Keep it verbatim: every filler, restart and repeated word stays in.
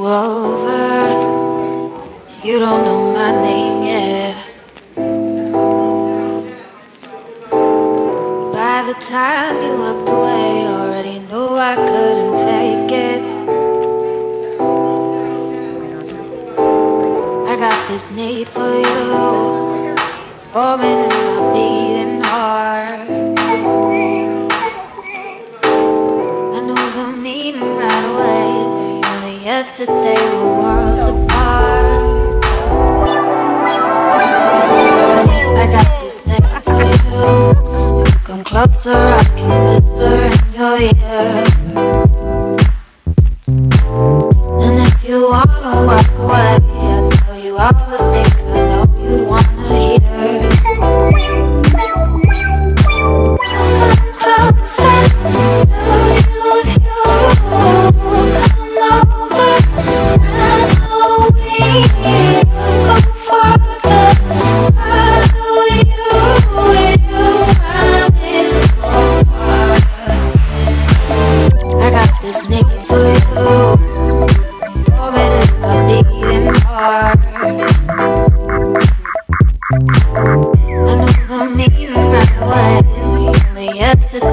over. You don't know my name yet. By the time you walked away, already knew I couldn't fake it. I got this need for you, forming in my beating heart. I knew the meaning right away. Only yesterday we're worlds apart. I got this thing for you. If you come closer, I can whisper in your ear. And if you wanna walk away, I'll tell you all the things I know you'd wanna hear. Come closer to you if you come over. I know we go further. I know you, you, I'm in focus. I got this need for you, forming in my beating heart. I knew the meaning right away. Only yesterday